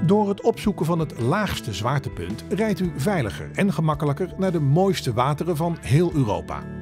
Door het opzoeken van het laagste zwaartepunt rijdt u veiliger en gemakkelijker naar de mooiste wateren van heel Europa.